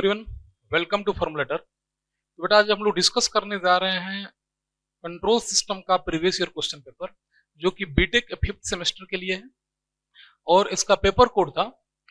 Everyone, welcome to फॉर्मूलेटर। तो बेटा आज हम लोग डिस्कस करने जा रहे हैं कंट्रोल सिस्टम का प्रीवियस ईयर क्वेश्चन पेपर, जो कि बीटेक 5th सेमेस्टर के लिए है और इसका पेपर कोड था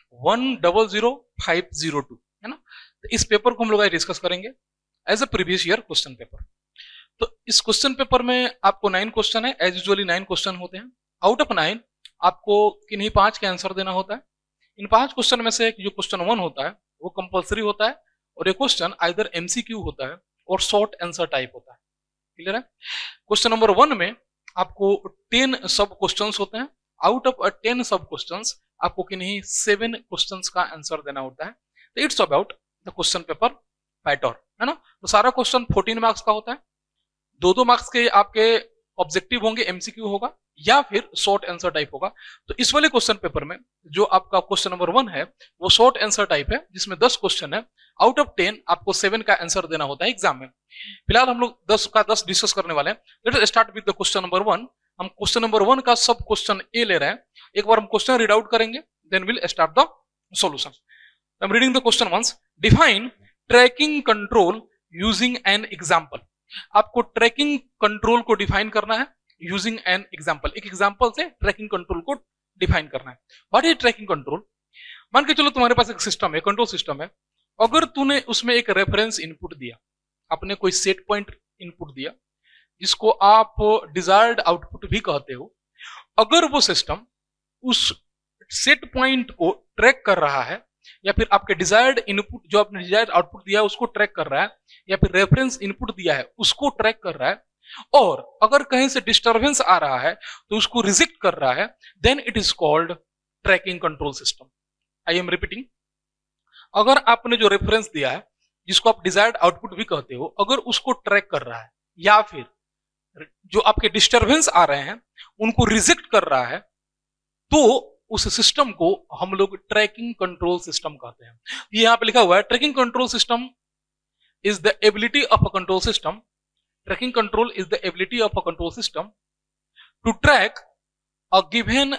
100502, है ना। तो इस पेपर को हम लोग आज डिस्कस करेंगे as a previous year question paper. तो इस क्वेश्चन पेपर में आपको 9 क्वेश्चन है, एज यूजुअली 9 क्वेश्चन होते हैं। आउट ऑफ 9 आपको किन्हीं 5 के आंसर देना होता है। इन 5 क्वेश्चन में से जो क्वेश्चन 1 होता है वो कंपलसरी होता है और ये क्वेश्चन आइदर एमसीक्यू होता है और शॉर्ट आंसर टाइप होता है। क्लियर है? क्वेश्चन नंबर 1 में आपको 10 सब क्वेश्चंस होते हैं। आउट ऑफ 10 सब क्वेश्चंस आपको किन्हीं 7 क्वेश्चंस का आंसर देना होता है। तो it's about the question paper pattern, है ना। तो सारा क्वेश्चन 14 मार्क्स का होता है। 2-2 मार्क्स के आपके ऑब्जेक्टिव होंगे, एमसीक्यू होगा या फिर शॉर्ट आंसर टाइप होगा। तो इस वाले क्वेश्चन पेपर में जो आपका क्वेश्चन नंबर 1 है वो शॉर्ट आंसर टाइप है, जिसमें 10 क्वेश्चन है। आउट ऑफ 10 आपको 7 का आंसर देना होता है एग्जाम में। फिलहाल हम लोग 10 का 10 डिस्कस करने वाले हैं। Let us start with the question number 1। हम क्वेश्चन नंबर 1 का सब क्वेश्चन ए ले रहे हैं। एक बार हम क्वेश्चन रीड आउट करेंगे, then will start the solution. I am reading the question once. Define tracking control using an example. आपको ट्रैकिंग कंट्रोल को डिफाइन करना है यूजिंग एन एग्जांपल। एक एग्जांपल से ट्रैकिंग कंट्रोल को डिफाइन करना है। What is tracking control? मान के चलो तुम्हारे पास एक सिस्टम है, कंट्रोल सिस्टम है। अगर तूने उसमें एक रेफरेंस इनपुट दिया, आपने कोई सेट पॉइंट इनपुट दिया जिसको आप डिजायर्ड आउटपुट भी कहते हो, अगर वो सिस्टम उस सेट पॉइंट को ट्रैक कर रहा है या फिर आपके डिजायर्ड इनपुट जो आपने डिजायर्ड आउटपुट दिया है उसको ट्रैक कर रहा है या फिर रेफरेंस इनपुट दिया है उसको ट्रैक कर रहा है, और अगर कहीं से डिस्टरबेंस आ रहा है तो उसको रिजेक्ट कर रहा है, then it is called tracking control system. I am repeating, अगर आपने जो रेफरेंस दिया है जिसको आप डिजायर्ड आउटपुट भी कहते हो, अगर उसको ट्रैक कर रहा है या फिर जो आपके डिस्टरबेंस आ रहे हैं उनको रिजेक्ट कर रहा है, तो उस सिस्टम को हम लोग ट्रैकिंग कंट्रोल सिस्टम कहते हैं। यहां पे लिखा हुआ है tracking control system is the ability of a control system. Tracking control is the ability of a control system to track a given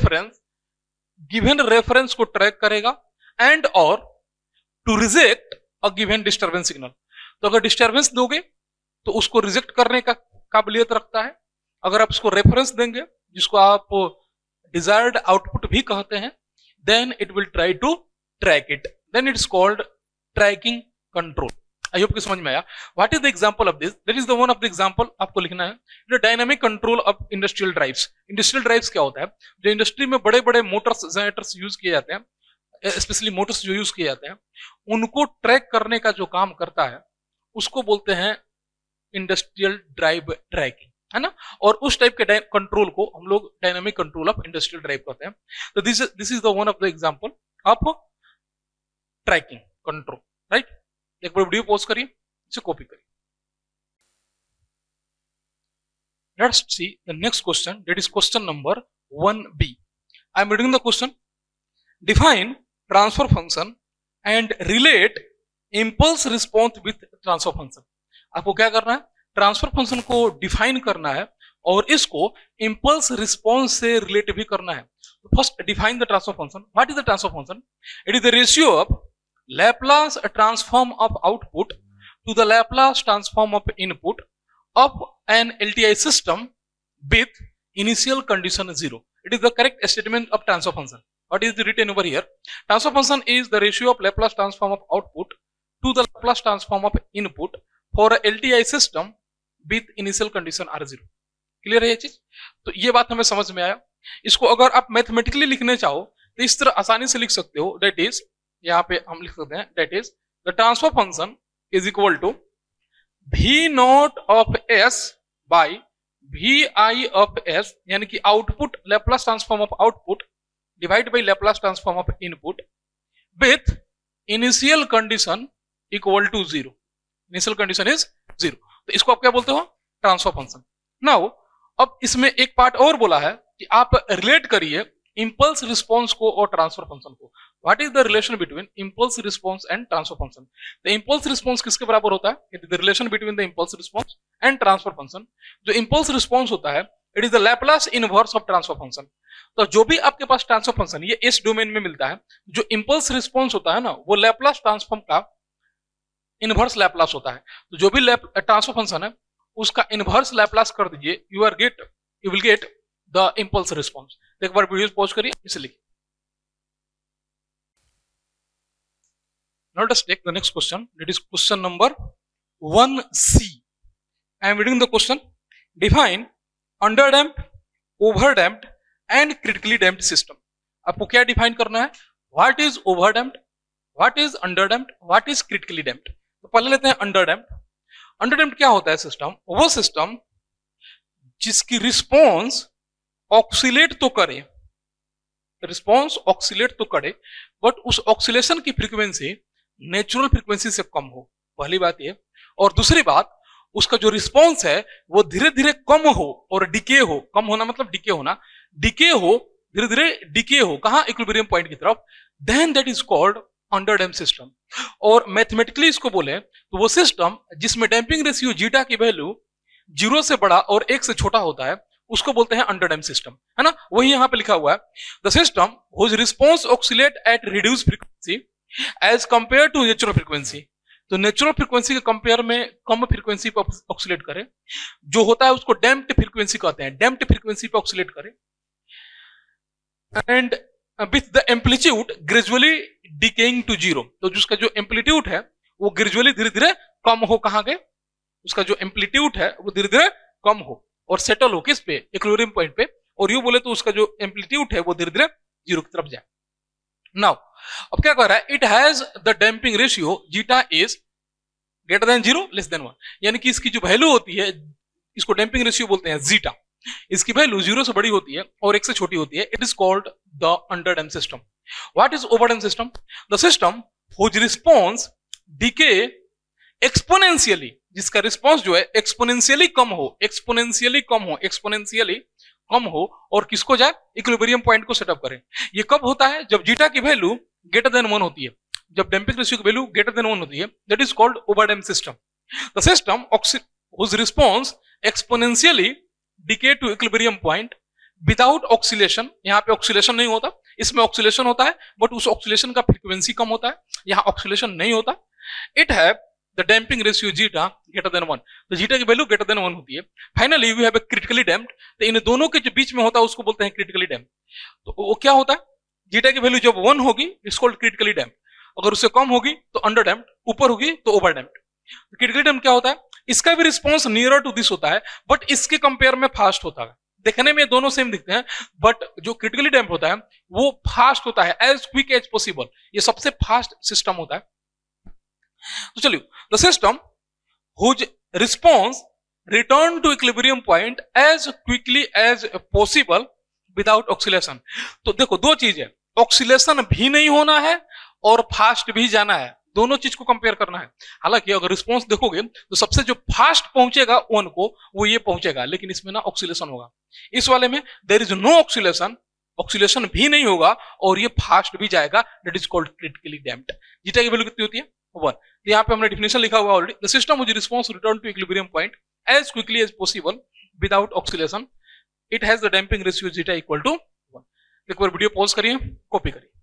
reference को ट्रैक करेगा एंड और to reject a given disturbance signal. तो अगर disturbance दोगे तो उसको reject करने का काबिलियत रखता है। अगर आप उसको रेफरेंस देंगे जिसको आप डिजायर्ड आउटपुट भी कहते हैं, then it will try to track it, then it's called tracking control. I hope कि समझ में आया। What is the example of this? That is the one of the example आपको लिखना है। The dynamic control of industrial drives. Industrial drives क्या होता है? जो इंडस्ट्री में बड़े बड़े मोटर्स जनरेटर्स यूज किए जाते हैं, स्पेशली मोटर्स जो यूज किए जाते हैं, उनको ट्रैक करने का जो काम करता है उसको बोलते हैं इंडस्ट्रियल ड्राइव ट्रैकिंग, है ना। और उस टाइप के कंट्रोल को हम लोग dynamic control of industrial drive कहते हैं। तो this is the one of the example of tracking control, right. एक बार वीडियो पॉज करिए, इसे कॉपी करिए। Let's see the next question, that is question number 1b। I am reading the question. Define transfer function and relate impulse response with transfer function. आपको क्या करना है? Transfer function को डिफाइन करना है और इसको इंपल्स रिस्पॉन्स से रिलेट भी करना है। First define the transfer function. What is the transfer function? It is the ratio of Laplace transform of output to the Laplace transform of input of an LTI system with initial condition 0. It is the correct statement of transfer function. What is written over here? Transfer function is the ratio of Laplace transform of output to the Laplace transform of input for a LTI system with initial condition R0. Clear है ये चीज? तो ये बात हमें समझ में आया। इसको अगर आप मैथमेटिकली लिखने चाहो तो इस तरह आसानी से लिख सकते हो। दैट इज, यहां पे हम लिख सकते हैं, that is the transfer function is equal to v naught of s by vi of s, यानी कि output Laplace transform of output divide by Laplace transform of input with initial condition equal to 0। Initial condition is 0। तो इसको आप क्या बोलते हो? Transfer function. Now अब इसमें एक पार्ट और बोला है कि आप रिलेट करिए इंपल्स रिस्पॉन्स को और ट्रांसफर फंक्शन को। What is the relation between impulse response and transfer function? The impulse response किसके बराबर होता है? It is the relation between the impulse response and transfer function. जो इंपल्स रिस्पॉन्स होता है it is the Laplace inverse of transfer function. तो जो भी आपके पास ट्रांसफर फंक्शन ये इस डोमेन में मिलता है, जो इंपल्स रिस्पॉन्स होता है ना, वो लैप्लास ट्रांसफॉर्म का इनवर्स लैपलास होता है। तो जो भी ट्रांसफर फंक्शन है उसका इनवर्स लैपलास कर दीजिए, you will get the impulse response. एक बार वीडियो पॉज करिए, इसे लिखिए। Now let us take the next question. That is question number 1C. I am reading the question. Define underdamped, overdamped and critically damped system. आपको क्या define करना है? What is overdamped, what is underdamped, what is critically damped? तो पहले लेते हैं underdamped. Underdamped क्या होता है सिस्टम? वो सिस्टम जिसकी रिस्पॉन्स ऑक्सीलेट तो करे, रिस्पॉन्स ऑक्सीलेट तो करे, बट उस ऑक्सीलेशन की फ्रीक्वेंसी नेचुरल फ्रीक्वेंसी से कम हो। पहली बात ये। और दूसरी बात, उसका जो रिस्पॉन्स है वो धीरे धीरे कम हो और डिके हो। कम होना मतलब डिके होना, डिके हो, धीरे धीरे डिके हो, कहां? इक्विलिब्रियम पॉइंट की तरफ। Then that is called underdamped system. और मैथमेटिकली इसको बोले तो वो सिस्टम जिसमें डैम्पिंग रेशियो जीटा की वैल्यू 0 से बड़ा और 1 से छोटा होता है उसको बोलते हैं अंडरडैम्प्ड सिस्टम, है ना? वही यहां पे लिखा हुआ है, the system whose response oscillate at reduced frequency as compare to natural frequency. तो नेचुरल फ्रीक्वेंसी के कंपेयर में कम फ्रीक्वेंसी पर ऑक्सीलेट करे, जो होता है उसको डैम्प्ड फ्रीक्वेंसी कहते हैं। डैम्प्ड फ्रीक्वेंसी पर ऑक्सीलेट करे and with the amplitude gradually decaying to 0। तो जिसका जो एम्पलीट्यूड है वो ग्रेजुअली धीरे धीरे कम हो, कहां गए? उसका जो एम्पलीट्यूड है वो धीरे धीरे कम हो और सेटल हो किस पे? इक्विलिब्रियम पॉइंट पे। और यू बोले तो उसका जो एम्पलीट्यूड है वो धीरे धीरे 0 की तरफ जाए। नाउ अब क्या कह रहा है? It has the damping ratio zeta is greater than 0 less than 1। यानी कि इसकी जो वैल्यू होती है, इसको डैम्पिंग रेशियो बोलते हैं जीटा, इसकी वैल्यू 0 से बड़ी होती है और 1 से छोटी होती है। It is called the underdamped system. What is overdamped system? The system whose response decay exponentially, जिसका रिस्पॉन्स जो है एक्सपोनेंशियली कम हो, एक्सपोनेंशियली कम हो, एक्सपोनेंशियली कम हो और किसको जाए? इक्विलिब्रियम पॉइंट को सेटअप करें। ये कब होता है? जब जीटा की वैल्यू ग्रेटर देन 1 होती है, जब डैम्पिंग रेशियो की वैल्यू ग्रेटर देन 1 होती है, that is called overdamped system. The system whose response exponentially decay to equilibrium point without oscillation. यहां पे ऑक्सीलेशन नहीं होता, इसमें ऑक्सीलेशन होता है बट उस ऑक्सीलेशन का फ्रीक्वेंसी कम होता है, यहां ऑक्सीलेशन नहीं होता। It have the damping ratio zeta greater than 1। तो जीटा की वैल्यू ग्रेटर देन 1 होती है। Finally we have a critically damped. तो इन दोनों के जो बीच में होता है उसको बोलते हैं क्रिटिकली डैम्प्ड। तो वो क्या होता है? जीटा की वैल्यू जब 1 होगी इट्स कॉल्ड क्रिटिकली डैम्प्ड, अगर उससे कम होगी तो अंडर डैम्प्ड, ऊपर होगी तो ओवर डैम्प्ड। क्रिटिकली डैम्प्ड क्या होता है? इसका भी रिस्पॉन्स नियरर टू दिस होता है बट इसके कंपेयर में फास्ट होता है। देखने में दोनों सेम दिखते हैं बट जो क्रिटिकली डैम्प्ड होता है वो फास्ट होता है, एज क्विक एज पॉसिबल। ये सबसे फास्ट सिस्टम होता है। तो चलिए, the system whose response return to equilibrium point as quickly as possible without oscillation. तो देखो दो चीज है, ऑक्सीलेशन भी नहीं होना है और फास्ट भी जाना है, दोनों चीज को कंपेयर करना है। हालांकि अगर रिस्पॉन्स देखोगे तो सबसे जो फास्ट पहुंचेगा 1 को वो ये पहुंचेगा, लेकिन इसमें ना ऑक्सीलेशन होगा। इस वाले में there is no oscillation, oscillation भी नहीं होगा और ये फास्ट भी जाएगा, that is called critically damped. Zeta की वैल्यू कितनी होती है? 1। तो यहाँ पे हमने डिफिनेशन लिखा हुआ already, the system which response return to equilibrium point as quickly as possible without oscillation, it has the damping ratio zeta equal to 1। एक बार वीडियो पॉज करिए, कॉपी करिए।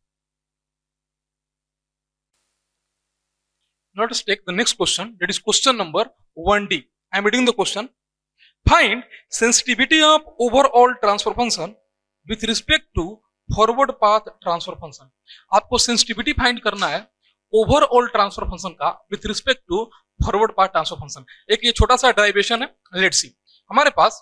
Let us take the next question, that is question number 1D. I am reading the question. Find sensitivity of overall transfer function with respect to forward path transfer function. आपको sensitivity find करना है overall transfer function का with respect to forward path transfer function. एक ये छोटा सा derivation है, let's see. हमारे पास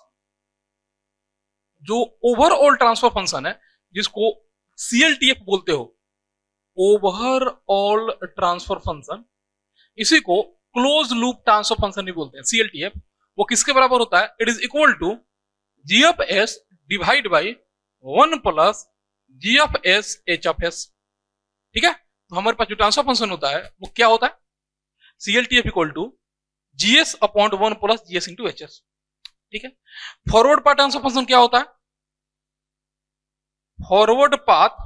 जो overall transfer function है जिसको CLTF बोलते हो, overall transfer function, इसी को क्लोज लूप ट्रांसफर फंक्शन नहीं बोलते हैं, CLTF। वो किसके बराबर होता है? It is equal to G of S divide by 1 plus G of S H of S. ठीक है, तो हमारे पास जो ट्रांसफर फंक्शन होता है वो क्या होता है? CLTF equal to GS upon 1 plus GS into HS। ठीक है, फॉरवर्ड पाथ ट्रांसफर फंक्शन क्या होता है? Forward path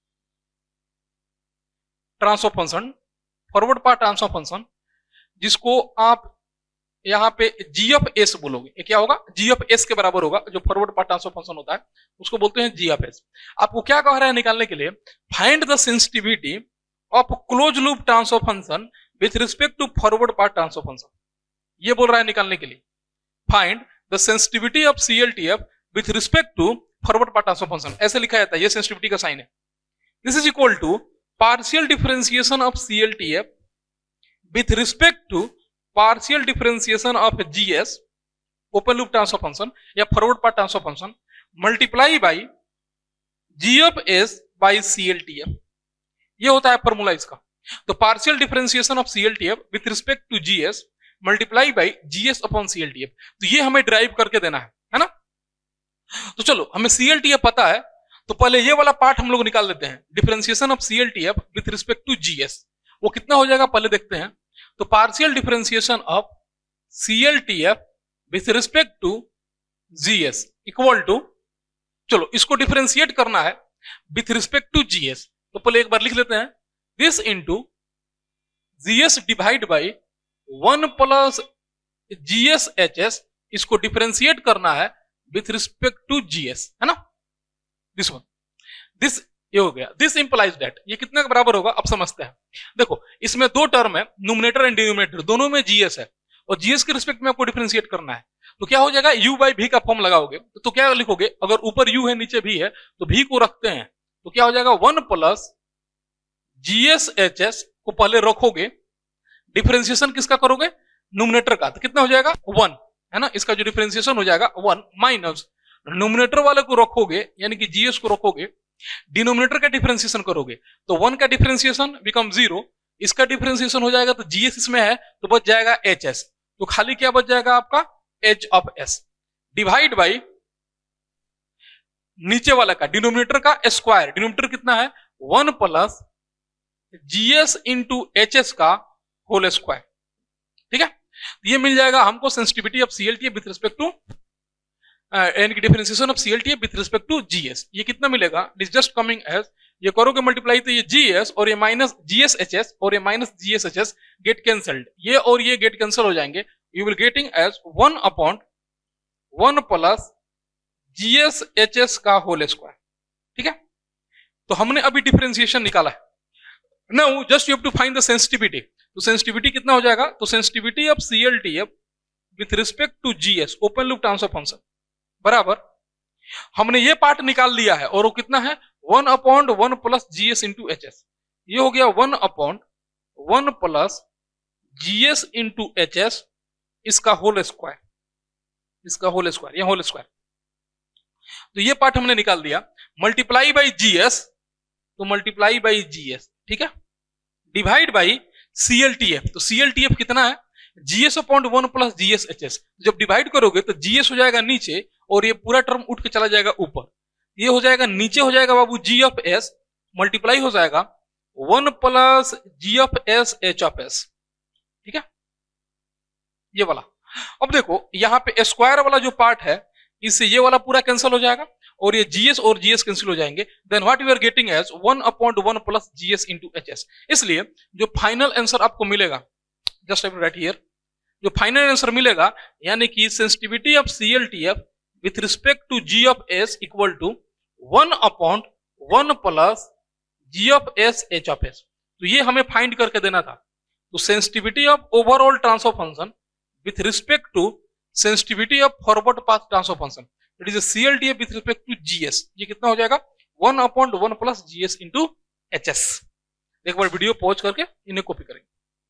transfer function, forward path transfer function जिसको आप यहां पे जी ऑफ एस बोलोगे, ये क्या होगा? जी ऑफ एस के बराबर होगा। जो फॉरवर्ड पाथ ट्रांसफर फंक्शन होता है उसको बोलते हैं जी ऑफ एस। आपको क्या कह रहा है निकालने के लिए? Find the sensitivity of close loop transfer function with respect to forward path transfer function. ये बोल रहा है निकालने के लिए find the sensitivity of CLTF with respect to forward path transfer function. ऐसे लिखा जाता है, ये सेंसिटिविटी का साइन है। This is equal to partial differentiation of CLTF with respect to partial differentiation of GS open loop transfer function या forward path transfer function multiply by G of S by CLTF। ये होता है formula इसका। तो partial differentiation of CLTF with respect to GS multiply by GS upon CLTF। तो ये हमें drive करके देना है ना। तो चलो हमें CLTF पता है, तो पहले ये वाला पार्ट हम लोग निकाल लेते हैं, differentiation of CLTF with respect to GS। वो कितना हो जाएगा पहले देखते हैं। तो partial differentiation of CLTF with respect to GS equal to, चलो इसको डिफरेंशिएट करना है विथ रिस्पेक्ट टू GS, तो पहले एक बार लिख लेते हैं, this into GS divide by 1 plus GS/HS। इसको डिफरेंशिएट करना है विथ रिस्पेक्ट टू GS, है ना। दिस वन, दिस ये हो गया। दिस इंप्लाइज दैट, ये कितने के बराबर होगा अब समझते हैं। देखो इसमें दो टर्म है, न्यूमरेटर एंड डिनोमिनेटर, दोनों में GS है और GS के रिस्पेक्ट में आपको डिफरेंशिएट करना है। तो क्या हो जाएगा, U बाई V का फॉर्म लगाओगे तो क्या लिखोगे, अगर ऊपर U है नीचे V है तो V को रखते हैं, तो क्या हो जाएगा 1 प्लस GS/HS को पहले रखोगे, डिफरेंशिएशन किसका करोगे, न्यूमरेटर का, तो कितना हो जाएगा 1, है ना। इसका जो डिफरेंशिएशन हो जाएगा 1 माइनस न्यूमरेटर वाले को रखोगे यानी कि GS को रखोगे, डिनोमिनेटर का डिफरेंशिएशन करोगे तो 1 का डिफरेंशिएशन बिकम 0, इसका डिफरेंशिएशन हो जाएगा तो GS इसमें है तो बच जाएगा HS, तो खाली क्या बच जाएगा आपका H of S divide by नीचे वाला का डिनोमिनेटर का स्क्वायर, डिनोमिनेटर कितना है 1 प्लस GS इंटू HS का होल स्क्वायर। ठीक है, ये मिल जाएगा हमको sensitivity of CLTF with respect to यानी कि differentiation of CLTF with respect to GS। ये कितना मिलेगा, it is just coming as, ये करोगे मल्टीप्लाई तो ये GS और ये माइनस GS/HS और ये माइनस GS/HS गेट कैंसल्ड, ये और ये गेट कैंसिल हो जाएंगे, you will getting as 1 upon 1 plus GS/HS का होल स्क्वायर। ठीक है, तो हमने अभी डिफरेंशिएशन निकाला है। Now just you have to find the sensitivity. तो सेंसिटिविटी कितना हो जाएगा, तो sensitivity of CLTF with respect to GS open loop transfer function बराबर, हमने ये पार्ट निकाल लिया है और वो कितना है 1 upon 1 plus GS into HS। ये हो गया 1 upon 1 plus GS into HS, इसका होल स्क्वायर, इसका होल स्क्वायर, ये होल स्क्वायर। तो ये पार्ट हमने निकाल दिया, मल्टीप्लाई बाई GS, तो मल्टीप्लाई बाई GS, ठीक है, डिवाइड बाई CLTF, तो CLTF कितना है GS अपॉन 1 प्लस GS/HS। जब डिवाइड करोगे तो GS हो जाएगा नीचे और ये पूरा टर्म उठ के चला जाएगा ऊपर, ये हो जाएगा नीचे हो जाएगा बाबू G ऑफ S मल्टीप्लाई हो जाएगा 1 plus G of S H of S। ठीक है, ये वाला। अब देखो यहाँ पे स्क्वायर वाला जो पार्ट है इससे ये वाला पूरा कैंसिल हो जाएगा और ये GS और GS कैंसिल हो जाएंगे, then what we are getting as 1 upon 1 plus GS into HS। इसलिए जो फाइनल आंसर आपको मिलेगा, जस्ट राइट हियर, जो फाइनल आंसर मिलेगा यानी कि sensitivity of CLTF with respect to G of S equal to 1 upon 1 plus G of S H of S। तो ये हमें फाइंड करके देना था। तो sensitivity of overall transfer function with respect to sensitivity of forward path transfer function, it is CLTF with respect to GS, ये कितना हो जाएगा 1 upon 1 plus GS into HS। एक बार वीडियो पॉज करके इन्हें कॉपी करेंगे।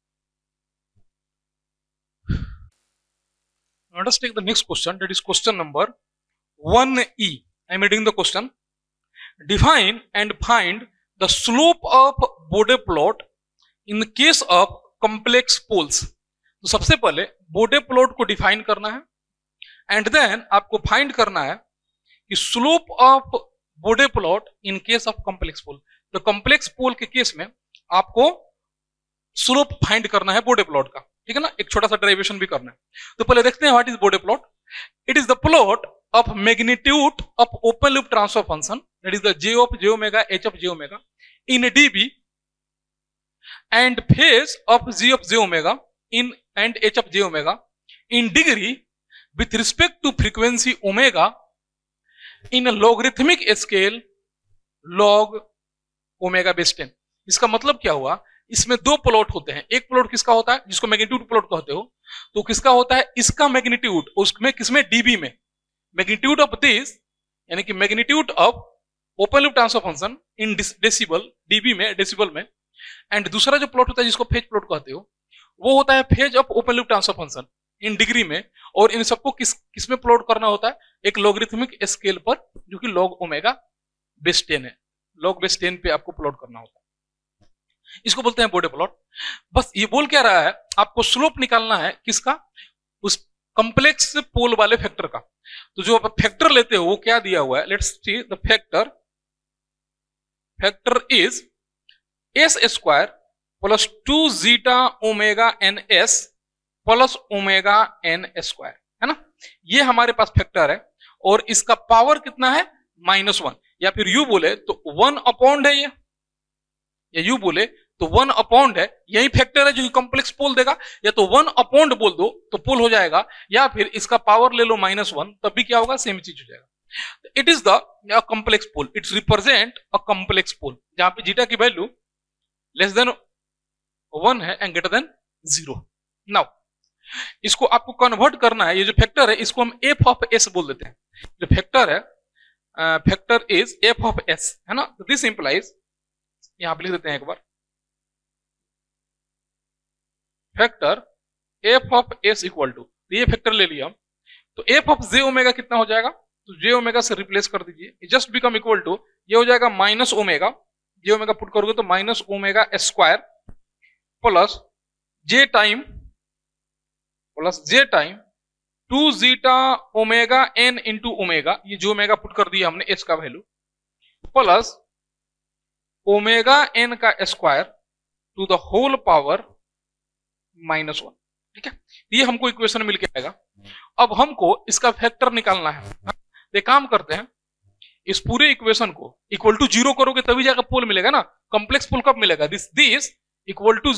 Let us take the next question, that is question number 1E. I am reading the question. Define and find the slope of Bode plot in the case of complex poles. तो सबसे पहले Bode plot को define करना है and then आपको find करना है कि slope of Bode plot in case of complex pole. तो कॉम्प्लेक्स पोल के केस में आपको स्लोप फाइंड करना है Bode plot का, ठीक है ना, एक छोटा सा डेरिवेशन भी करना है। तो पहले देखते हैं what is Bode plot। It is the plot of magnitude of open loop transfer function, that is the J of J omega H of J omega in dB and phase of G of J omega in and H of J omega in degree with respect to frequency omega in logarithmic scale log omega base 10। इसका मतलब क्या हुआ इसमें दो plot होते हैं, एक plot किसका होता है जिसको मैग्नीट्यूड प्लॉट कहते हो, तो किसका होता है इसका मैग्नीट्यूड, उसमें किसमें डीबी में, मैग्नीट्यूड ऑफ दिस यानी कि magnitude of open loop transfer function in decibel, dB में डेसिबल में, एंड दूसरा जो प्लॉट होता है जिसको फेज प्लॉट कहते हो वो होता है phase of open loop transfer function in degree में, और इन सबको किसमें प्लॉट करना होता है, एक लॉगरिथमिक स्केल पर जो कि log ओमेगा बेस 10 है, log बेस 10 पे आपको प्लॉट करना होता है, इसको बोलते हैं बोडे प्लॉट। बस ये बोल क्या रहा है, आपको स्लोप निकालना है किसका, उस कॉम्प्लेक्स पोल वाले फैक्टर का। तो जो आप फैक्टर लेते हो वो क्या दिया हुआ है, let's see the factor is s square plus 2 zeta omega n s plus omega n square, है ना, ये हमारे पास फैक्टर है, और इसका पावर कितना है -1, या फिर यू बोले तो 1 अपॉन्ड है ये, या यू बोले तो 1 अपॉन्ड है, यही फैक्टर है जो कॉम्प्लेक्स पोल देगा, या तो 1 अपॉन्ड बोल दो तो पोल हो जाएगा, या फिर इसका पावर ले लो -1 तब भी क्या होगा, सेम चीज हो जाएगा। It is the complex pole, it's represent a complex pole जहां पे जीटा की वैल्यू लेस देन 1 है एंड ग्रेटर देन 0। नाउ इसको आपको कन्वर्ट करना है, ये जो फैक्टर है इसको हम एफ ऑफ एस बोल देते हैं, जो फैक्टर है factor is f of s, है ना, तो दिस इंप्लाइज, यहां पे लिख देते हैं एक बार, factor f of s equal to, तो ये फैक्टर ले लिया हम, तो एफ ऑफ जे ओमेगा कितना हो जाएगा, तो जे ओमेगा से रिप्लेस कर दीजिए, जस्ट बिकम इक्वल टू, ये हो जाएगा minus omega, j omega put करोगे तो minus omega square plus j time 2 zeta omega n into omega, ये जो ओमेगा पुट कर दिया हमने एस का वैल्यू, प्लस ओमेगा एन का square to the whole power -1, ठीक है, ये हमको इक्वेशन मिल के आएगा। अब हमको इसका फैक्टर निकालना है, एक काम करते हैं, इस पूरे इक्वेशन को इक्वल टू 0 करोगे तभी जाकर पोल मिलेगा ना, कॉम्प्लेक्स पोल कब मिलेगा, दिस इक्वल टू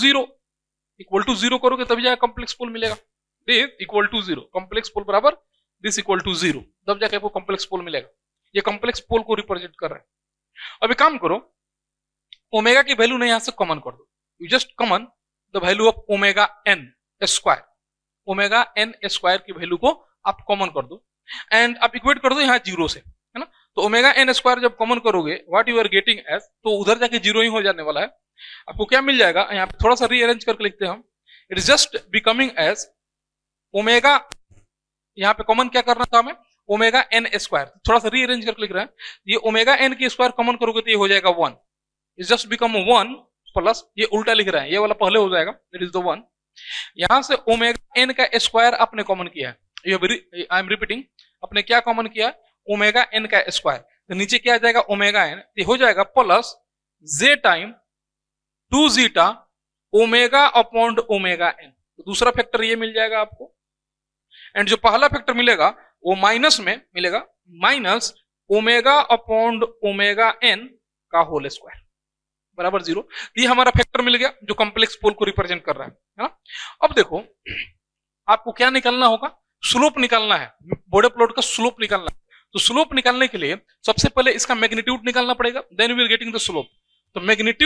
0 करोगे तभी जाकर कॉम्प्लेक्स पोल मिलेगा, this equal to 0, complex pole बराबर दिस इक्वल टू 0, तब जाके आपको कॉम्प्लेक्स पोल मिलेगा, ये कॉम्प्लेक्स पोल को रिप्रेजेंट कर रहा है। अब एक काम करो, ओमेगा की वैल्यू ने यहां से कॉमन कर दो, you just common the value of omega n square, omega n square की वैल्यू को आप कॉमन कर दो, एंड आप इक्वेट कर दो यहाँ 0 से, है ना, तो ओमेगा एन स्क्वायर जब कॉमन करोगे what you are getting as, तो उधर जाके 0 ही हो जाने वाला है, आपको क्या मिल जाएगा, यहाँ पे थोड़ा सा रीअरेंज करके लिखते हैं हम, it is just becoming as omega, यहाँ पे कॉमन क्या करना था हमें, ओमेगा एन स्क्वायर, थोड़ा सा रीअरेंज करके लिख रहे हैं, ये ओमेगा एन की स्क्वायर कॉमन करोगे तो ये हो जाएगा 1, इट जस्ट बिकम 1 प्लस, ये उल्टा लिख रहे हैं, ये वाला पहले हो जाएगा, इट इज द 1, यहां से ओमेगा एन का स्क्वायर आपने कॉमन किया है, आई एम रिपीटिंग, आपने क्या कॉमन किया, ओमेगा एन का स्क्वायर, तो नीचे क्या आ जाएगा ओमेगा एन, ये हो जाएगा plus j time 2 zeta omega upon omega n, तो दूसरा फैक्टर ये मिल जाएगा आपको, एंड जो पहला फैक्टर मिलेगा वो माइनस में मिलेगा, minus omega upon omega n का होल स्क्वायर बराबर 0, ये हमारा फैक्टर मिल गया जो कॉम्प्लेक्स पोल को रिप्रेजेंट कर रहा है ना। अब देखो आपको क्या निकालना होगा, स्लोप निकालना है, बोडे प्लॉट का स्लोप निकालना है, तो स्लोप निकालने के लिए सबसे पहले इसका मैग्नीट्यूड निकालना पड़ेगा, then we are getting the slope, तो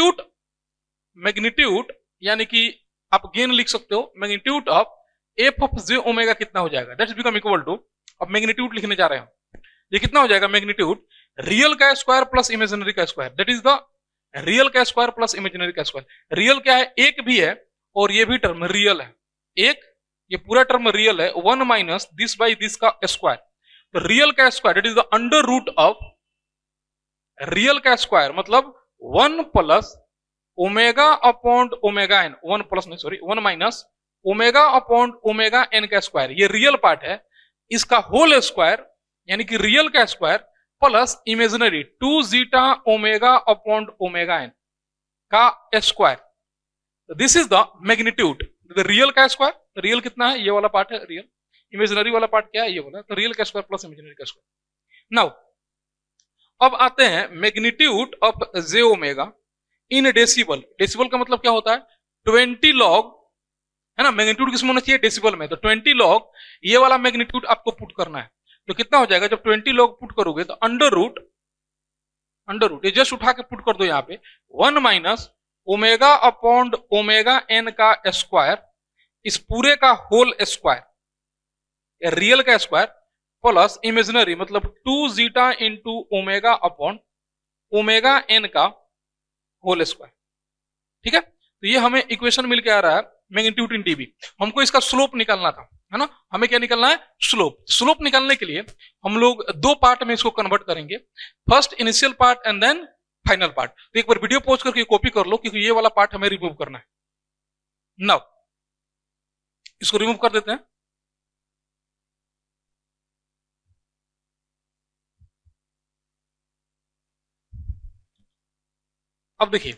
मैग्नीट्यूड यानी कि आप गेन लिख सकते हो, magnitude of f of j omega कितना हो जाएगा, दैट्स बिकम इक्वल टू, अब मैग्नीट्यूड लिखने जा रहे हैं, ये कितना हो जाएगा, मैग्नीट्यूड रियल का स्क्वायर प्लस इमेजिनरी का square, that is the real का स्क्वायर प्लस इमेजिनरी का स्क्वायर, रियल क्या है, एक भी है और ये भी टर्म रियल है, एक ये पूरा टर्म रियल है, 1 माइनस दिस बाई दिस का स्क्वायर, तो रियल का square it is the under root of real का स्क्वायर, मतलब 1 प्लस omega upon omega n, 1 plus नहीं sorry 1 minus omega upon omega n का स्क्वायर, ये रियल पार्ट है, इसका होल स्क्वायर यानी कि रियल का square plus imaginary 2 zeta omega upon omega n का square, this is the magnitude, the real का स्क्वायर, रियल कितना है, ये वाला पार्ट है रियल, इमेजिनरी वाला पार्ट क्या है, ये वाला, तो रियल का स्क्वायर प्लस इमेजिनरी का स्क्वायर। नाउ अब आते हैं magnitude of j omega in decibel, decibel का मतलब क्या होता है, 20 लॉग, है ना, मैग्नीट्यूड किसमें होना चाहिए, डेसिबल में, तो 20 लॉग ये वाला मैग्नीट्यूड आपको पुट करना है, तो कितना हो जाएगा, जब 20 लॉग पुट करोगे तो अंडर रूट ये जस्ट उठा के पुट कर दो यहाँ पे, 1 minus omega upon omega n का स्क्वायर, इस पूरे का होल स्क्वायर, रियल का स्क्वायर, प्लस इमेजिनरी मतलब 2 zeta into omega upon omega n का होल स्क्वायर। ठीक है, तो ये हमें इक्वेशन मिल के आ रहा है मैग्नीट्यूड इन डीबी। हमको इसका स्लोप निकालना था, है ना, हमें क्या निकालना है, स्लोप। स्लोप निकालने के लिए हम लोग दो पार्ट में इसको कन्वर्ट करेंगे, first initial part and then final part. तो एक बार वीडियो पॉज करके कॉपी कर लो, क्योंकि ये वाला पार्ट हमें रिमूव करना है। नाउ इसको रिमूव कर देते हैं। अब देखिए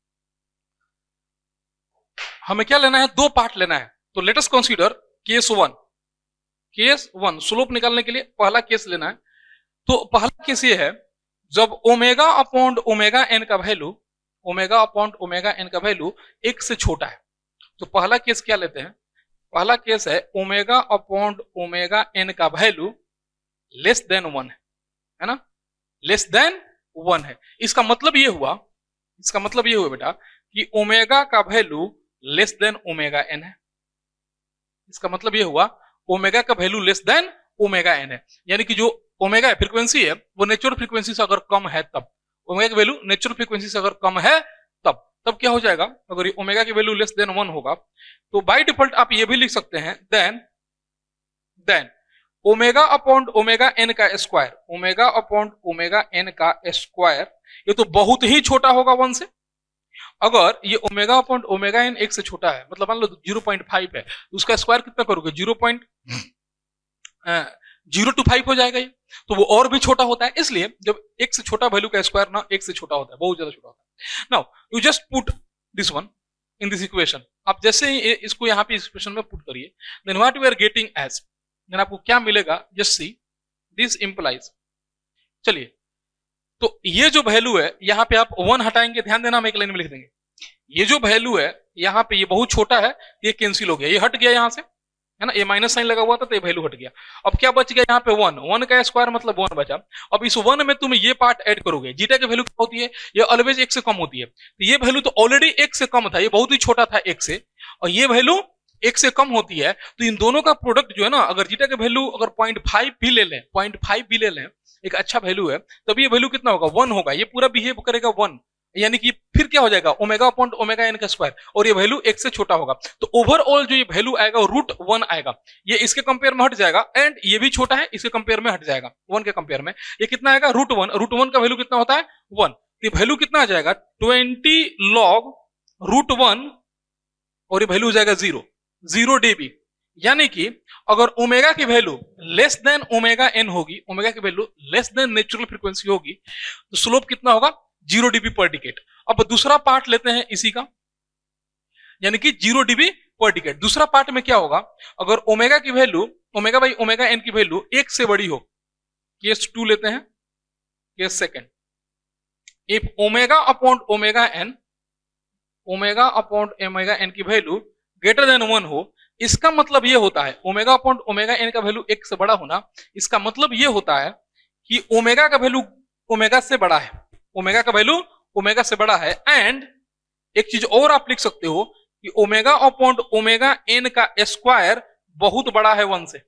हमें क्या लेना है, दो पार्ट लेना है। तो let us consider case one. Case one slope निकालने के लिए पहला केस लेना है। तो पहला केस ये है, जब ओमेगा अपॉन ओमेगा एन का value, omega upon omega n का वैल्यू एक से छोटा है। तो पहला केस क्या लेते हैं, पहला केस है ओमेगा अपॉन ओमेगा एन का वैल्यू लेस देन 1 है ना, लेस देन 1 है। इसका मतलब ये हुआ, इसका मतलब ये हुआ बेटा कि ओमेगा का value less than omega n है। इसका मतलब ये हुआ ओमेगा का value less than omega n है, यानी कि जो ओमेगा फ्रीक्वेंसी है वो नेचुरल फ्रीक्वेंसी से अगर कम है तब, ओमेगा की वैल्यू नेचुरल फ्रीक्वेंसी से अगर कम है तब क्या हो जाएगा, अगर ओमेगा की वैल्यू लेस देन 1 होगा तो बाय डिफॉल्ट आप ये भी लिख सकते हैं then omega upon omega n का square, omega upon omega n का स्क्वायर ये तो बहुत ही छोटा होगा 1 से। अगर ये ओमेगा अपॉन ओमेगा एन 1 से छोटा है, मतलब मान लो 0.5 है, तो उसका स्क्वायर कितना करोगे, 0.025 हो जाएगा ये, तो वो और भी छोटा होता है। इसलिए जब 1 से छोटा वैल्यू का स्क्वायर ना 1 से छोटा होता है, बहुत ज्यादा छोटा होता है। Now you just put this one in this equation. आप जैसे ही इसको यहाँ पे इक्वेशन में पुट करिए, then what we are getting as, then आपको क्या मिलेगा, जस्ट सी दिस इंप्लाइज। चलिए तो ये जो वैल्यू है यहाँ पे आप 1 हटाएंगे, ध्यान देना हम एक लाइन में लिख देंगे, ये जो वैल्यू है यहाँ पे ये बहुत छोटा है, ये कैंसिल हो गया, ये हट गया यहाँ से, है ना, ये माइनस साइन लगा हुआ था तो ये वैल्यू हट गया। अब क्या बच गया यहाँ पे 1 का स्क्वायर मतलब 1 बचा। अब इस 1 में तुम ये पार्ट ऐड करोगे, जीटा की वैल्यू क्या होती है, ये ऑलवेज 1 से कम होती है, तो ये वैल्यू तो ऑलरेडी 1 से कम था, ये बहुत ही छोटा था 1 से, और ये वैल्यू 1 से कम होती है, तो इन दोनों का प्रोडक्ट जो है ना, अगर जीटा की वैल्यू अगर 0.5 भी ले लें, 0.5 भी ले लें, एक अच्छा वैल्यू है, तब ये वैल्यू कितना होगा, 1 होगा, ये पूरा बिहेव करेगा 1, यानी कि फिर क्या हो जाएगा ओमेगा अपॉन ओमेगा एन का स्क्वायर, और ये वैल्यू 1 से छोटा होगा, तो ओवरऑल जो ये वैल्यू आएगा वो √1 आएगा। ये इसके कंपेयर में हट जाएगा, एंड ये भी छोटा है, इसके कंपेयर में हट जाएगा, 1 के कंपेयर में ये कितना आएगा, √1 का वैल्यू कितना होता है 1, ये वैल्यू कितना आ जाएगा 20 log √1, और ये वैल्यू हो जाएगा 0 dB। यानी कि अगर ओमेगा की value less than omega n होगी, ओमेगा की value less than natural frequency होगी, तो स्लोप कितना होगा 0 dB पर डिकेट। अब दूसरा पार्ट लेते हैं इसी का, यानी कि 0 dB पर डिकेट। दूसरा पार्ट में क्या होगा, अगर ओमेगा की value, omega by omega n की वैल्यू 1 से बड़ी हो, केस 2 लेते हैं, case second, if omega upon omega n, omega upon omega n की वैल्यू ग्रेटर देन 1 हो, इसका मतलब ये होता है ओमेगा अपॉन ओमेगा एन का वैल्यू 1 से बड़ा होना, इसका मतलब ये होता है कि ओमेगा का वैल्यू ओमेगा से बड़ा है, ओमेगा का वैल्यू ओमेगा से बड़ा है। एंड एक चीज और आप लिख सकते हो कि ओमेगा अपॉन ओमेगा एन का स्क्वायर बहुत बड़ा है 1 से,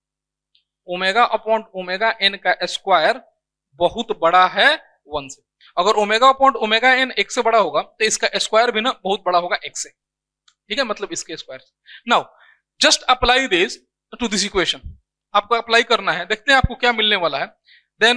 ओमेगा अपॉन ओमेगा एन का स्क्वायर बहुत बड़ा है 1 से। अगर ओमेगा अपॉन ओमेगा एन 1 से बड़ा होगा तो इसका स्क्वायर भी ना बहुत बड़ा होगा 1 से, ठीक है, मतलब इसके square. Now just apply this to this equation, आपको अप्लाई करना है, देखते हैं आपको क्या मिलने वाला है। देन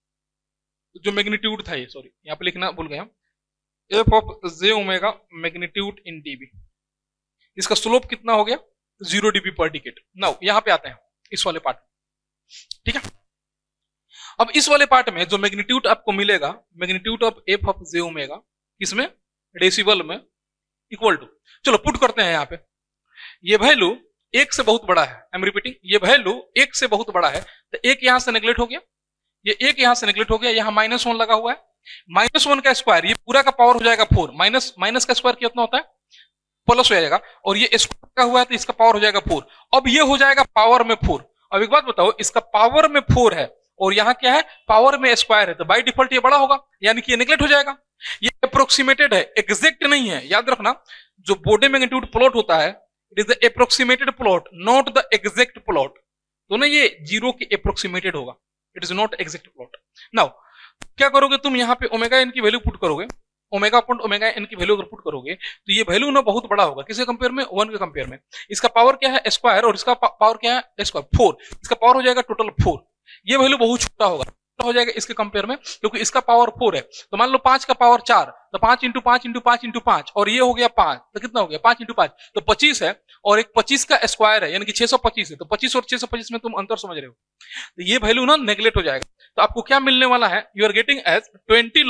जो मैग्नीट्यूड था, ये सॉरी यहाँ पे लिखना भूल गए हम, f of j omega magnitude in dB, इसका स्लोप कितना हो गया 0 dB पर डिकेट। नाउ यहाँ पे आते हैं इस वाले पार्ट, ठीक है। अब इस वाले पार्ट में जो मैग्नीट्यूड आपको मिलेगा, magnitude of f of j omega, किसमें, डेसिबल में, इक्वल टू, चलो पुट करते हैं यहाँ पे, ये वैल्यू 1 से बहुत बड़ा है, आई एम रिपीटिंग, ये वैल्यू 1 से बहुत बड़ा है, तो 1 यहां से नेग्लेक्ट हो गया, ये 1 यहां से नेग्लेक्ट हो गया, यहां -1 लगा हुआ है, -1 का स्क्वायर, ये पूरा का पावर हो जाएगा 4, माइनस का स्क्वायर कितना होता है प्लस हो जाएगा, और ये स्क्वायर का हुआ है तो इसका पावर हो जाएगा 4, अब ये हो जाएगा पावर में 4। अब एक बात बताओ, इसका पावर में 4 है और यहाँ क्या है, पावर में स्क्वायर है, तो बाय डिफॉल्ट ये बड़ा होगा, यानी कि ये नेगलेक्ट हो जाएगा। ये अप्रोक्सीमेटेड है, एग्जैक्ट नहीं है, याद रखना। जो बोडे मैग्नीट्यूड प्लॉट होता है, it is the approximated plot, not the exact plot. तो ना ये जीरो के अप्रोक्सीमेटेड होगा, it is not exact plot. Now क्या करोगे तुम, यहाँ पे ओमेगा एन की वैल्यू पुट करोगे, ओमेगा अपॉन ओमेगा एन की वैल्यू अगर पुट करोगे तो ये वैल्यू ना बहुत बड़ा होगा, किसके कंपेयर में, 1 के कंपेयर में। इसका पावर क्या है, स्क्वायर, और इसका पावर क्या है, स्क्वायर, 4। इसका पावर हो जाएगा टोटल 4। ये वैल्यू बहुत छोटा होगा, हो जाएगा इसके कंपेयर में, क्योंकि इसका पावर 4 है। तो मान लो 5 का पावर 4, तो 5 इंटू 5 इंटू 5 इंटू 5, और ये हो गया 5, तो कितना हो गया, 5 इंटू 5 तो 25 है, और एक 25 का स्क्वायर है, यानी कि 625 है। तो 25 और 625 में तुम अंतर समझ रहे हो, तो ये वैल्यू ना नेगलेक्ट हो जाएगा। तो आपको क्या मिलने वाला है, you are getting as 20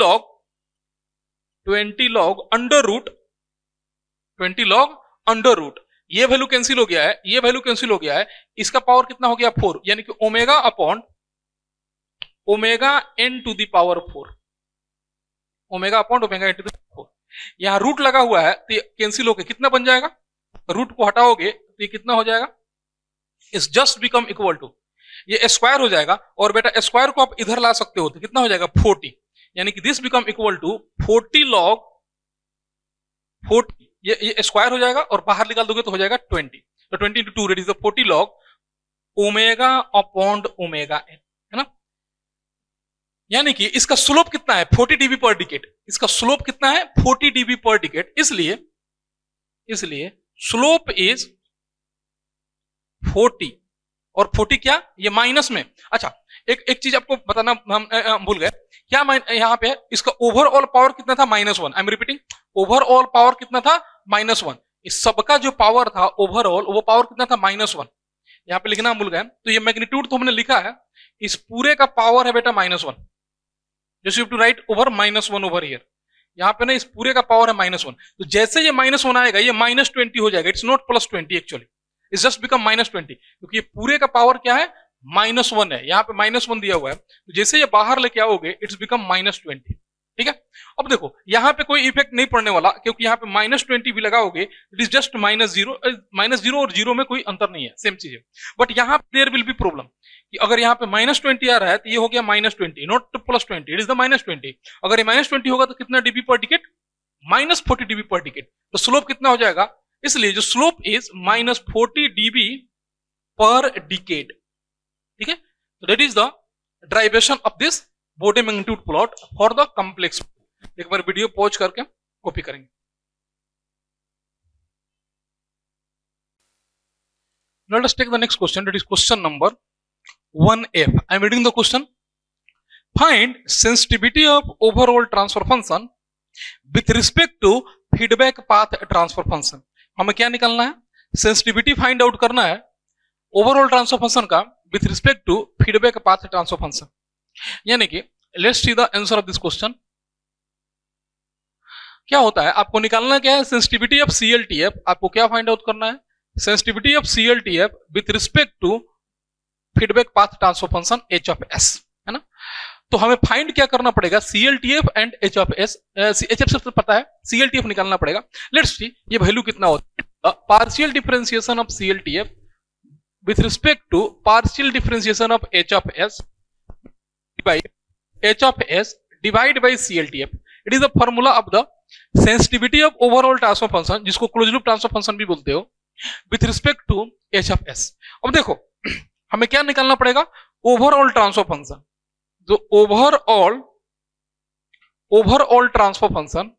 log under root, 20 log under root. ये वैल्यू कैंसिल हो गया है, ये वैल्यू कैंसिल हो गया है, इसका पावर कितना हो गया, 4, यानी कि omega upon omega n to the power 4, omega upon omega n to the power 4। यहां रूट लगा हुआ है, तो कैंसिल होकर कितना बन जाएगा, रूट को हटाओगे तो ये कितना हो जाएगा, is just become equal to, ये स्क्वायर हो जाएगा, और बेटा स्क्वायर को आप इधर ला सकते हो, तो कितना हो जाएगा 40, यानी कि this become equal to 40 log 40, ये स्क्वायर हो जाएगा, और बाहर निकाल दोगे तो हो जाएगा 20, तो 20 into 2 is 40 log omega upon omega n, है ना। यानी कि इसका स्लोप कितना है, 40 dB पर डिकेड, इसका स्लोप कितना है, 40 dB पर डिकेड, इसलिए स्लोप इज 40, और 40 क्या, ये माइनस में। अच्छा एक चीज आपको बताना हम भूल गए, क्या यहां पे इसका ओवरऑल पावर कितना था, -1। I am repeating, overall power कितना था, -1। इस सबका जो पावर था ओवरऑल, वो पावर कितना था, -1। यहां पे लिखना भूल गए, तो ये मैग्नीट्यूड तो हमने लिखा है, इस पूरे का पावर है बेटा -1, जैसे you have to write over -1 over here. यहाँ पे ना इस पूरे का पावर है -1, तो जैसे ये -1 आएगा ये -20 हो जाएगा, it's not +20 actually, it's just become -20, क्योंकि ये पूरे का पावर क्या है, -1 है, यहाँ पे -1 दिया हुआ है, तो जैसे ये बाहर लेके आओगे इट्स बिकम -20, ठीक है। अब देखो यहाँ पे कोई इफेक्ट नहीं पड़ने वाला, क्योंकि यहाँ पे -20 भी लगाओगे इट इज जस्ट -0 और 0 में कोई अंतर नहीं है, सेम चीज है। बट यहाँ पे देयर विल बी प्रॉब्लम, कि अगर यहाँ पे -20 आ रहा है, तो ये हो गया -20, नॉट +20, इट इज द -20। अगर ये -20 होगा तो कितना dB per decade, -40 dB per decade, तो स्लोप कितना हो जाएगा, इसलिए जो slope is -40 dB per decade, ठीक है। तो that is the derivation of this Bode magnitude plot for the complex. एक बार वीडियो पॉज करके कॉपी करेंगे। Let us take the next question, that is question number 1F. I am reading the question. Find sensitivity of overall transfer function with respect to feedback path transfer function. हमें क्या निकालना है, sensitivity find out करना है overall transfer function का with respect to feedback path transfer function. यानी कि let's see the answer of this question. क्या होता है, आपको निकालना क्या है, सेंसिटिविटी ऑफ CLTF, आपको क्या फाइंड आउट करना है, sensitivity of CLTF with respect to feedback path transfer function H(s), है ना। तो हमें फाइंड क्या करना पड़ेगा, CLTF एंड H(s), HF से पता है, CLTF निकालना पड़ेगा। लेट्स सी ये वैल्यू कितना होता है, partial differentiation of CLTF with respect to partial differentiation of H(s) by H(s) divided by CLTF. It is the formula of the sensitivity of overall transfer function, जिसको close loop transfer function भी बोलते हो, with respect to H(s). अब देखो हमें क्या निकालना पड़ेगा, ओवरऑल ट्रांसफर फंक्शन। जो overall transfer function,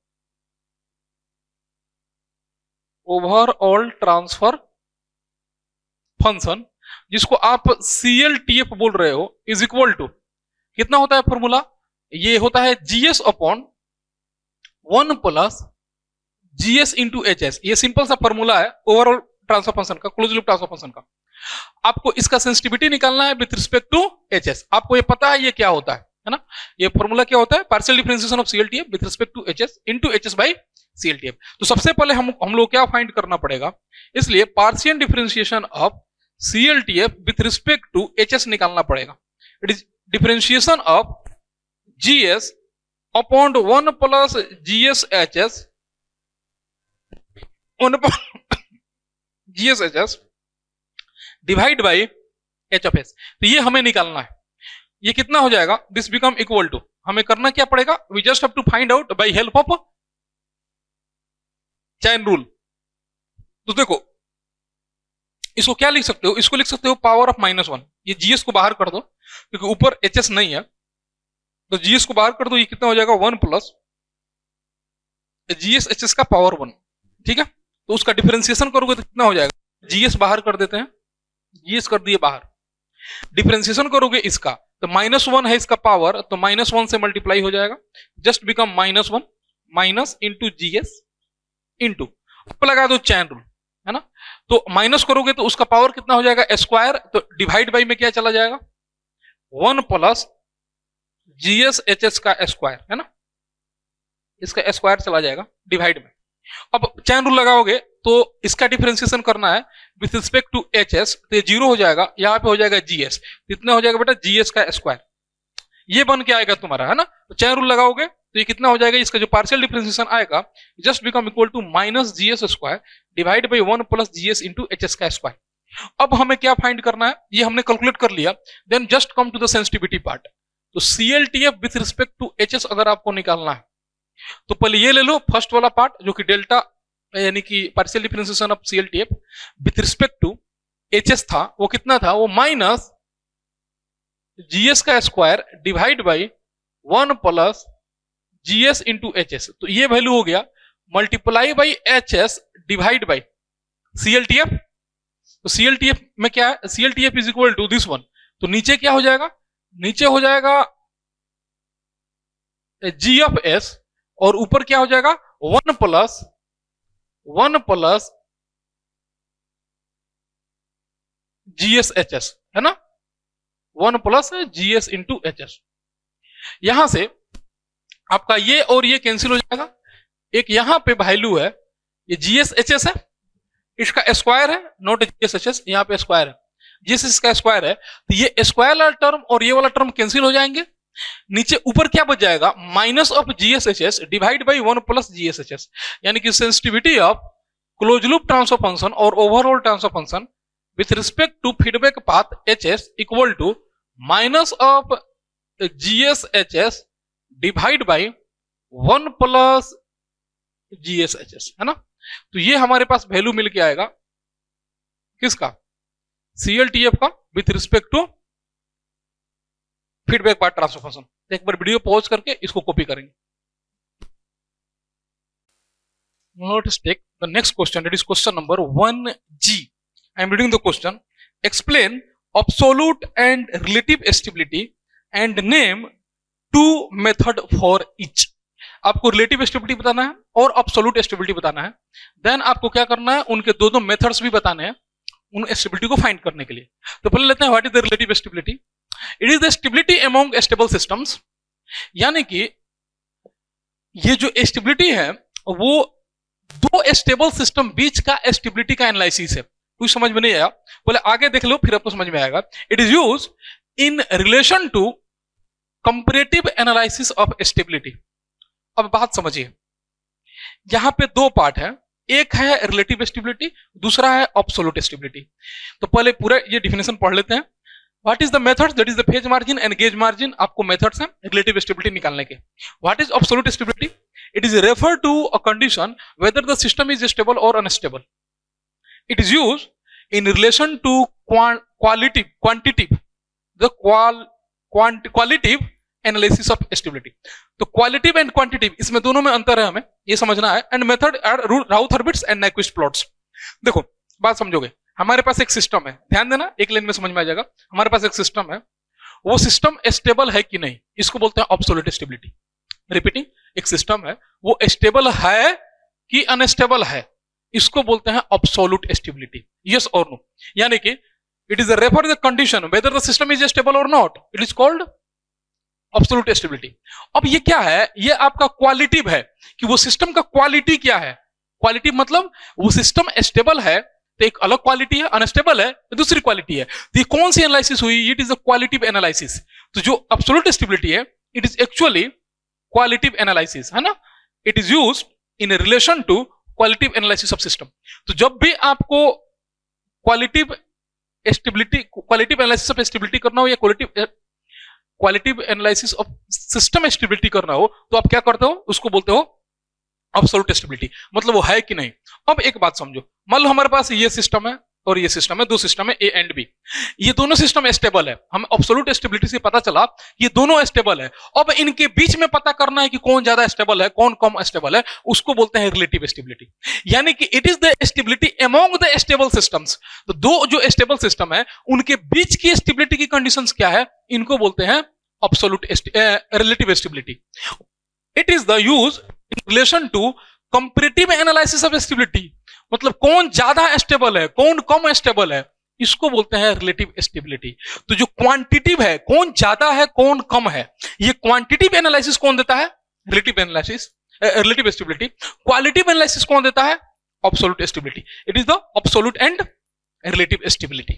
overall transfer function जिसको आप CLTF बोल रहे हो, इज इक्वल टू कितना होता है फॉर्मूला, ये होता है GS upon 1 plus GS into HS। ये सिंपल सा फॉर्मूला है ओवरऑल ट्रांसफर फंक्शन का, क्लोज लूप ट्रांसफर फंक्शन का। आपको इसका सेंसिटिविटी निकालना है विथ रिस्पेक्ट टू HS। आपको ये पता है ये क्या होता है ना, ये फॉर्मूला क्या होता है, partial differentiation of CLTF with respect to HS into HS by CLTF। तो सबसे पहले हम लोग क्या फाइंड करना पड़ेगा, इसलिए partial differentiation of CLTF with respect to HS निकालना पड़ेगा। It is differentiation of GS upon 1 plus GS HS, 1 GS HS divide by H(s). तो ये हमें निकालना है। ये कितना हो जाएगा, दिस बिकम इक्वल टू, हमें करना क्या पड़ेगा, we just have to find out by help of chain rule. तो देखो इसको क्या लिख सकते हो, इसको लिख सकते हो पावर ऑफ -1, ये जीएस को बाहर कर दो क्योंकि ऊपर एचएस नहीं है, तो जीएस को बाहर कर दो, ये कितना हो जाएगा 1 प्लस जीएस एचएस का पावर 1, ठीक है। तो उसका डिफरेंशिएशन करोगे तो कितना हो जाएगा, जीएस बाहर कर देते हैं, जीएस कर दिए बाहर, डिफरेंशिएशन करोगे इसका तो -1 है इसका पावर, तो -1 से मल्टीप्लाई हो जाएगा, just become -1 minus into GS into, लगा दो चैन रूल, है ना। तो माइनस करोगे तो उसका पावर कितना हो जाएगा स्क्वायर, तो डिवाइड बाई में क्या चला जाएगा 1 प्लस जीएस एचएस का स्क्वायर, है ना, इसका स्क्वायर चला जाएगा डिवाइड में। अब चैन रूल लगाओगे तो इसका डिफरेंशिएशन करना है विथ रिस्पेक्ट टू एचएस, तो ये 0 हो जाएगा, यहां पे हो जाएगा जीएस, कितना हो जाएगा बेटा जीएस का स्क्वायर, ये बन के आएगा तुम्हारा, है ना। तो चैन रूल लगाओगे तो ये कितना हो जाएगा, इसका जो पार्शियल डिफरेंशिएशन आएगा just become equal to minus GS square divide by 1 plus GS into HS का स्क्वायर। अब हमें क्या फाइंड करना है, ये हमने कैलकुलेट कर लिया, then just come to the sensitivity part. तो CLTF with respect to HS अगर आपको निकालना है तो पहले ये ले लो फर्स्ट वाला पार्ट जो कि डेल्टा यानी कि partial differentiation of CLTF with respect to HS था, वो कितना था, वो माइनस जीएस का square divide by 1 plus GS into HS, तो ये वैल्यू हो गया multiply by HS divide by CLTF. तो सीएलटीएफ में क्या है, CLTF is equal to this one, तो नीचे क्या हो जाएगा, नीचे हो जाएगा जी ऑफ एस और ऊपर क्या हो जाएगा 1 प्लस जीएस एचएस, है ना, 1 प्लस जीएस इंटू एचएस। यहां से आपका ये और ये कैंसिल हो जाएगा, एक यहां पे वैल्यू है, ये जीएस एचएस है, इसका स्क्वायर है, नॉट जीएस एचएस, यहां पे स्क्वायर है, जीएस इसका स्क्वायर है, तो ये स्क्वायर वाला टर्म और ये वाला टर्म कैंसिल हो जाएंगे, नीचे ऊपर क्या बच जाएगा minus of GSHS divide by 1 plus GSHS, यानी कि sensitivity of close loop transfer function और overall transfer function with respect to feedback path HS equal to minus of GSHS divide by 1 plus GSHS, है ना। तो ये हमारे पास value मिल के आएगा किसका, सीएलटीएफ का with respect to feedback part transfer function. एक बार वीडियो पॉज करके इसको कॉपी करेंगे। Let's take the next question, that is question number 1G. I am reading the question. Explain absolute and relative stability and name two method for each. आपको relative stability बताना है और absolute stability बताना है, then आपको क्या करना है, उनके दो मेथड्स भी बताने हैं उन स्टेबिलिटी को फाइंड करने के लिए। तो पहले लेते हैं what is the relative stability. It is the stability among stable systems, यानी कि ये जो स्टेबिलिटी है वो दो स्टेबल सिस्टम बीच का स्टेबिलिटी का एनालिसिस है। कुछ समझ में नहीं आया, बोले आगे देख लो फिर आपको समझ में आएगा। It is use in relation to comparative analysis of stability. अब बात समझिए, यहां पे दो पार्ट है, एक है रिलेटिव स्टेबिलिटी, दूसरा है एब्सोल्यूट स्टेबिलिटी। तो पहले पूरा ये डिफिनेशन पढ़ लेते हैं। What is the methods, that is the phase margin and gain margin, आपको मेथड्स हैं रिलेटिव स्टेबिलिटी निकालने के। What is absolute stability, it is refer to a condition whether the system is stable और unstable. It is use in relation to qualitative analysis of stability. तो qualitative and quantitative, इसमें दोनों में अंतर है, हमें ये समझना है। And method are Routh Hurwitz and Nyquist plots. देखो बात समझोगे, हमारे पास एक सिस्टम है, ध्यान देना, एक लाइन में समझ में आ जाएगा। हमारे पास एक सिस्टम है, वो सिस्टम स्टेबल है कि नहीं, इसको बोलते हैं एब्सोल्यूट स्टेबिलिटी। रिपीटिंग, एक सिस्टम है वो स्टेबल है कि अनस्टेबल है, इसको बोलते हैं एब्सोल्यूट स्टेबिलिटी। यस और नो, यानी कि it is refer the condition whether the system is stable और not, it is called absolute stability. अब ये क्या है, ये आपका क्वालिटिव है कि वो सिस्टम का क्वालिटी क्या है। क्वालिटी मतलब वो सिस्टम स्टेबल है तो एक अलग क्वालिटी है, अनस्टेबल है तो दूसरी क्वालिटी है। तो ये कौन सी एनालिसिस हुई, it is a qualitative analysis. तो जो एब्सोल्यूट स्टेबिलिटी है it is actually qualitative analysis, है ना। It is used in relation to qualitative analysis of system. तो जब भी आपको क्वालिटिव एनालिसिस ऑफ स्टेबिलिटी करना हो या qualitative analysis of system stability करना हो तो आप क्या करते हो, उसको बोलते हो एब्सोल्यूट स्टेबिलिटी, मतलब वो है कि नहीं। अब एक बात समझो, मान लो हमारे पास ये सिस्टम है और ये सिस्टम है, दो सिस्टम है ए एंड बी, ये दोनों सिस्टम स्टेबल है, हम एब्सोल्यूट स्टेबिलिटी से पता चला ये दोनों स्टेबल है। अब इनके बीच में पता करना है कि कौन ज्यादा स्टेबल है कौन कम स्टेबल है, उसको बोलते हैं रिलेटिव स्टेबिलिटी, यानी कि it is the stability among the stable systems. तो दो जो स्टेबल सिस्टम है उनके बीच की स्टेबिलिटी की कंडीशंस क्या है, इनको बोलते हैं absolute relative stability. It is the use in relation to comparative analysis of stability, मतलब कौन ज्यादा स्टेबल है कौन कम स्टेबल है, इसको बोलते हैं रिलेटिव स्टेबिलिटी। तो जो क्वांटिटिव है, कौन ज्यादा है कौन कम है, ये क्वांटिटिव एनालिसिस कौन देता है, relative analysis relative stability. Qualitative analysis कौन देता है, absolute stability. It is the absolute and relative stability.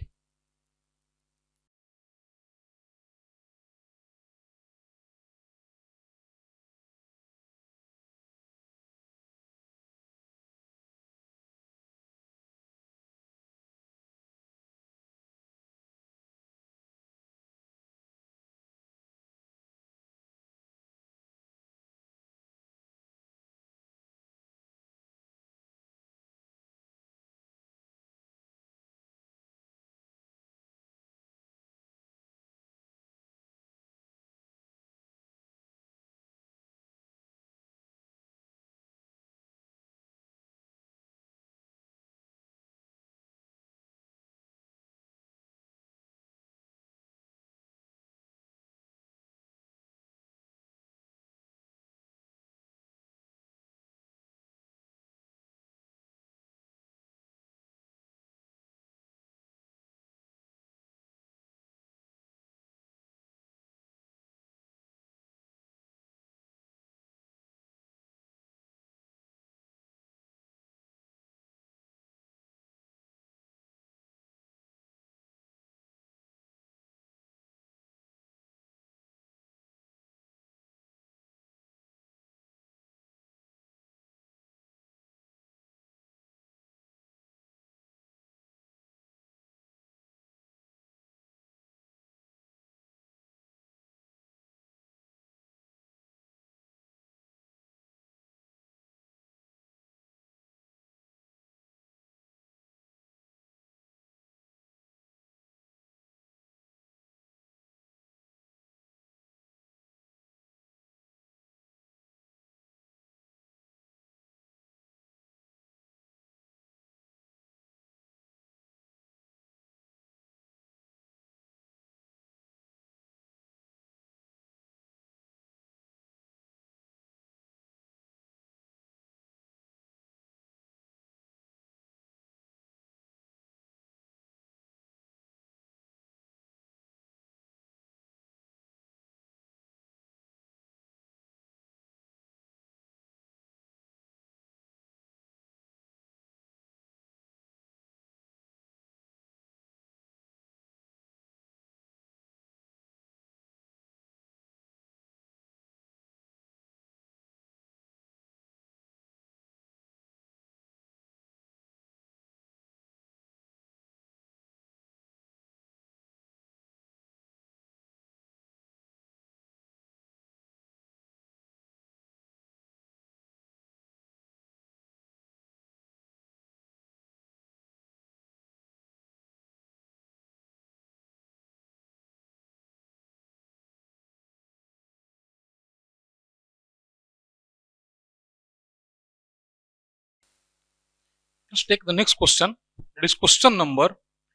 Let's take the next question. That is question number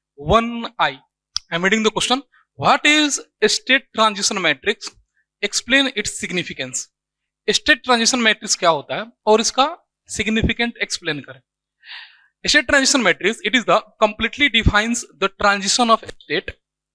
1I. I am reading the question. What is a state transition matrix? Explain its significance. State transition matrix क्या होता है और इसका significant explain करें. State transition matrix, it is the completely defines the transition of state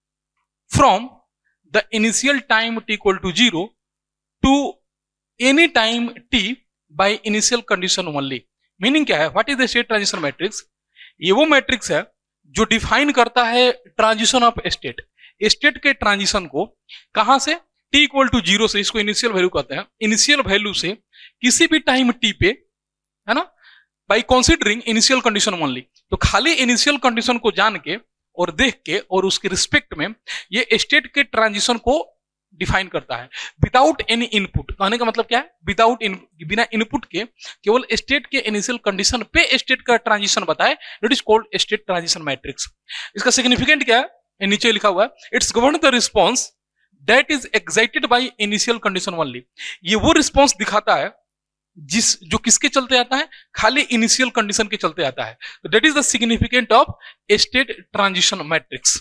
from the initial time t equal to 0 to any time t by initial condition only. Meaning क्या है, what is the state transition matrix? ये वो matrix है जो define करता है transition of state, state के transition को कहां से, t इक्वल टू 0 से, इसको इनिशियल वैल्यू कहते हैं, इनिशियल वैल्यू से किसी भी टाइम t पे, है ना, by considering initial condition only. तो खाली इनिशियल कंडीशन को जान के और देख के और उसके रिस्पेक्ट में ये स्टेट के ट्रांजिशन को डिफाइन करता है विदाउट एनी इनपुट। कहने का मतलब क्या है, विदाउट बिना इनपुट के केवल स्टेट के इनिशियल कंडीशन पे स्टेट का ट्रांजिशन बताए, that is called state transition matrix. इसका सिग्निफिकेंट क्या है, नीचे लिखा हुआ है, it's govern the response that is excited by initial condition only. ये वो रिस्पॉन्स दिखाता है जो किसके चलते आता है, खाली इनिशियल कंडीशन के चलते आता है। That is the significant of state transition matrix.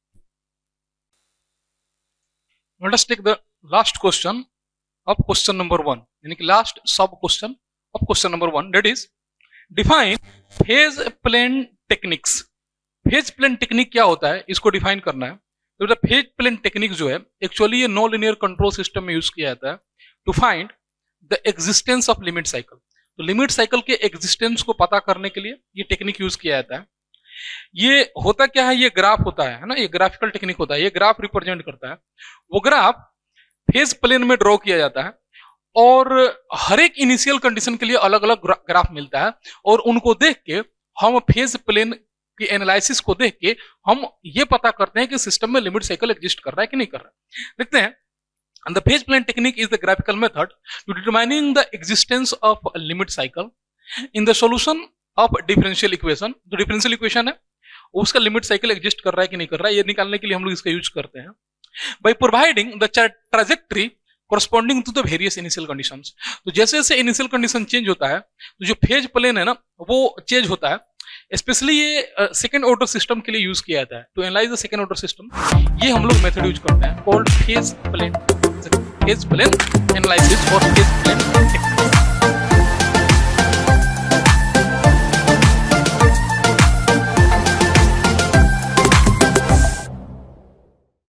Let us take the last question of question number 1, यानी कि last sub question of question number 1, that is define phase plane techniques। Phase plane technique क्या होता है, इसको define करना है। तो phase plane technique जो है एक्चुअली ये नॉन लीनियर कंट्रोल सिस्टम में यूज किया जाता है to find the existence of limit cycle. तो लिमिट साइकिल के एग्जिस्टेंस को पता करने के लिए ये टेक्निक यूज किया जाता है। ये होता क्या है, ये ग्राफ होता है ना, ये ग्राफिकल टेक्निक होता है, ये ग्राफ रिप्रेजेंट करता है। वो ग्राफ फेज प्लेन में ड्रॉ किया जाता है और हर एक इनिशियल कंडीशन के लिए अलग अलग ग्राफ मिलता है और उनको देख के हम फेज प्लेन की एनालिसिस को देख के हम ये पता करते हैं कि सिस्टम में लिमिट साइकिल एग्जिस्ट कर रहा है कि नहीं कर रहा है। देखते हैं, and the phase plane technique is the graphical method to determining the existence of a limit cycle in the solution of differential equation। जो differential equation है उसका लिमिट साइकिल एग्जिस्ट कर रहा है कि नहीं कर रहा है, ये निकालने के लिए हम लोग इसका यूज करते हैं by providing the trajectory corresponding to the various initial conditions। तो जैसे जैसे इनिशियल कंडीशन चेंज होता है तो जो फेज प्लेन है ना वो चेंज होता है। स्पेशली ये सेकेंड ऑर्डर सिस्टम के लिए यूज किया जाता है to analyse the second order system. ये हम लोग मेथड यूज करते हैं कॉल्ड फेज प्लेन एनालिसिस और फेज प्लेन टेक्निक।